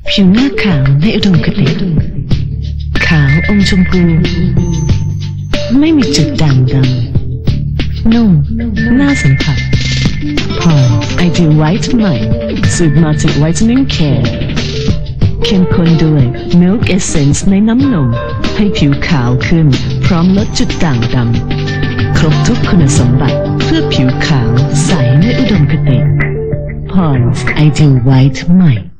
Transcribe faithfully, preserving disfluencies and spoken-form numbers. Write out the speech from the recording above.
ผิวหน้าขาวในอุดมคติขาวอมชมพูไม่มีจุดด่างดำนุ่มน่าสัมผัสพอ Ideal White ใหม่สูตร Nordic Whitening Care เข้มข้นด้วย Milk Essence ในน้ำนมให้ผิวขาวขึ้นพร้อมลดจุดด่างดำครบทุกคุณสมบัติเพื่อผิวขาวใสในอุดมคติ Pond's Ideal White ใหม่